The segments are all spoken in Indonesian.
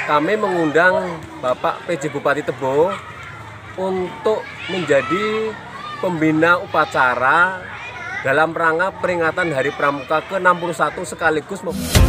kami mengundang Bapak PJ Bupati Tebo untuk menjadi pembina upacara dalam rangka peringatan Hari Pramuka ke-61 sekaligus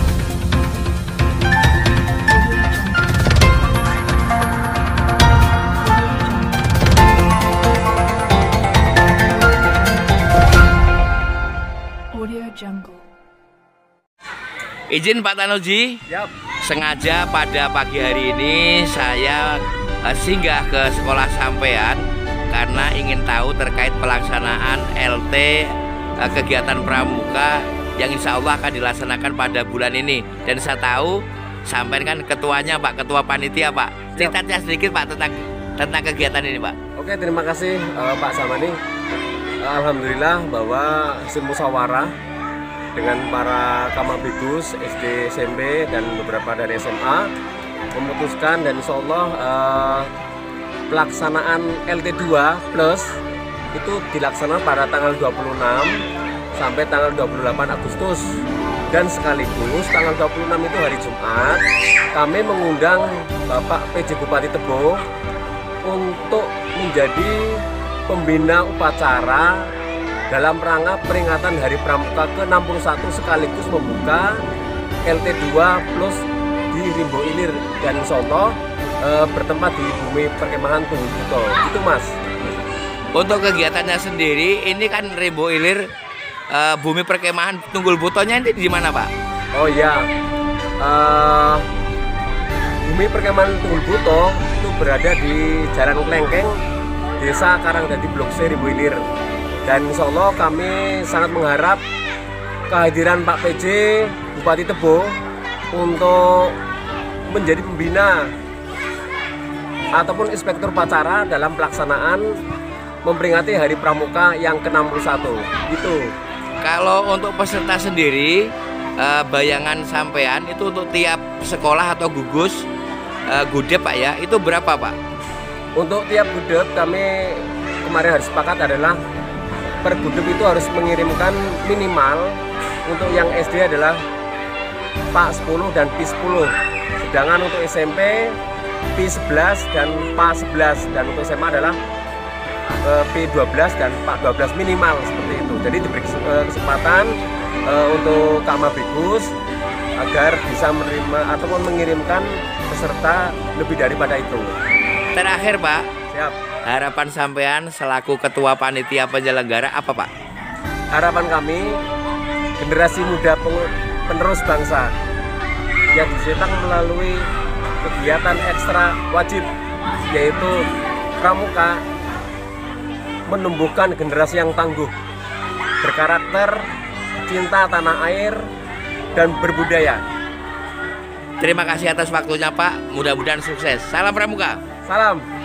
Izin Pak Tanoji, Yap. sengaja pada pagi hari ini saya singgah ke sekolah sampean karena ingin tahu terkait pelaksanaan LT kegiatan Pramuka yang insya Allah akan dilaksanakan pada bulan ini. Dan saya tahu sampean kan ketuanya Pak, ketua panitia Pak. Ceritanya sedikit Pak tentang kegiatan ini Pak. Oke, terima kasih Pak Samani. Alhamdulillah bahwa hasil musyawarah dengan para Kamabigus SD, SMP, dan beberapa dari SMA memutuskan, dan insya Allah pelaksanaan LT2 Plus itu dilaksanakan pada tanggal 26 sampai tanggal 28 Agustus. Dan sekaligus tanggal 26 itu hari Jumat, kami mengundang Bapak PJ Bupati Tebo untuk menjadi pembina upacara dalam rangka peringatan Hari Pramuka ke-61 sekaligus membuka LT2 Plus di Rimbo Ilir, dan insya Allah bertempat di Bumi Perkemahan Tunggul Buto. Itu Mas. Untuk kegiatannya sendiri, ini kan Rimbo Ilir, Bumi Perkemahan Tunggul Butonya ini di mana Pak? Oh iya, Bumi Perkemahan Tunggul Buto itu berada di Jalan Klengkeng, Desa Karangdadi Blok C, Rimbo Ilir. Dan insya Allah kami sangat mengharap kehadiran Pak PJ Bupati Tebo untuk menjadi pembina ataupun inspektur upacara dalam pelaksanaan memperingati Hari Pramuka yang ke-61 gitu. Kalau untuk peserta sendiri, bayangan sampean itu untuk tiap sekolah atau gugus gudep Pak ya, itu berapa Pak? Untuk tiap gudep kami kemarin harus sepakat adalah per gudep itu harus mengirimkan minimal untuk yang SD adalah PA 10 dan PI 10, sedangkan untuk SMP PI 11 dan PA 11, dan untuk SMA adalah PI 12 dan PA 12 minimal, seperti itu. Jadi diberi kesempatan untuk Kamabigus agar bisa menerima ataupun mengirimkan peserta lebih daripada itu. Terakhir Pak, Siap. harapan sampean selaku ketua panitia penyelenggara apa Pak? Harapan kami generasi muda penerus bangsa yang dicetak melalui kegiatan ekstra wajib yaitu Pramuka, menumbuhkan generasi yang tangguh, berkarakter, cinta tanah air, dan berbudaya. Terima kasih atas waktunya Pak, mudah-mudahan sukses. Salam Pramuka. Salam.